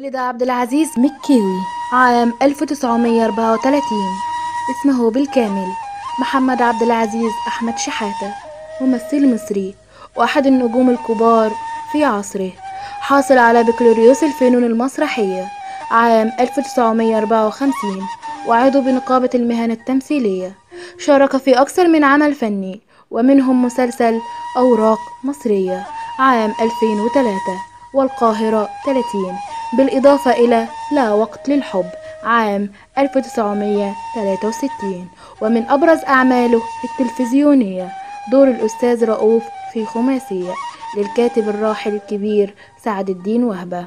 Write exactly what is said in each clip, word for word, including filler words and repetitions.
ولد عبد العزيز مكاوي عام ألف وتسعمية وأربعة وثلاثين. اسمه بالكامل محمد عبد العزيز أحمد شحاتة، ممثل مصري وأحد النجوم الكبار في عصره. حاصل على بكالوريوس الفنون المسرحية عام ألف وتسعمية وأربعة وخمسين، وعضو بنقابة المهن التمثيلية. شارك في أكثر من عمل فني، ومنهم مسلسل أوراق مصرية عام ألفين وثلاثة والقاهرة ثلاثين، بالإضافة إلى لا وقت للحب عام ألف وتسعمية وثلاثة وستين. ومن أبرز أعماله التلفزيونية دور الأستاذ رؤوف في خماسية للكاتب الراحل الكبير سعد الدين وهبة.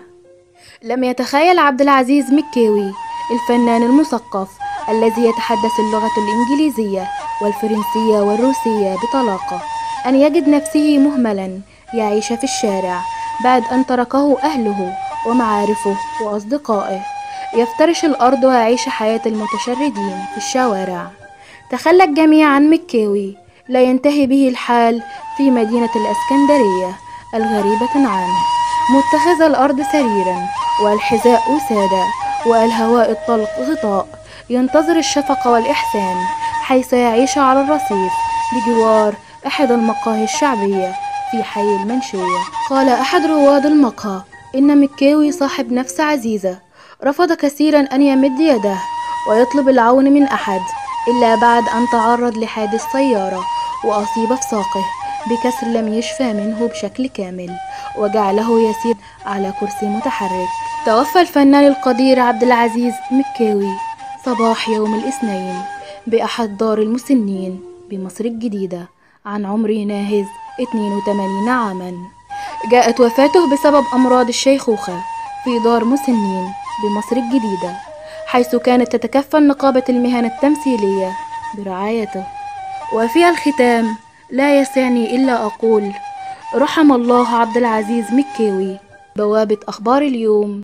لم يتخيل عبد العزيز مكاوي الفنان المثقف الذي يتحدث اللغة الإنجليزية والفرنسية والروسية بطلاقة أن يجد نفسه مهملا يعيش في الشارع بعد أن تركه أهله ومعارفه وأصدقائه، يفترش الأرض ويعيش حياة المتشردين في الشوارع. تخلى الجميع عن مكاوي، لا ينتهي به الحال في مدينة الإسكندرية الغريبة عنه، متخذ الأرض سريرا والحذاء وسادة والهواء الطلق غطاء، ينتظر الشفقة والإحسان، حيث يعيش على الرصيف بجوار أحد المقاهي الشعبية في حي المنشية. قال أحد رواد المقهى إن مكاوي صاحب نفس عزيزة، رفض كثيرا أن يمد يده ويطلب العون من أحد إلا بعد أن تعرض لحادث سيارة وأصيب في ساقه بكسر لم يشفى منه بشكل كامل، وجعله يسير على كرسي متحرك. توفى الفنان القدير عبد العزيز مكاوي صباح يوم الاثنين بأحد دار المسنين بمصر الجديدة عن عمر ناهز اثنين وثمانين عاما. جاءت وفاته بسبب أمراض الشيخوخة في دار مسنين بمصر الجديدة، حيث كانت تتكفل نقابة المهن التمثيلية برعايته. وفي الختام لا يسعني إلا أقول رحم الله عبد العزيز مكاوي. بوابة أخبار اليوم.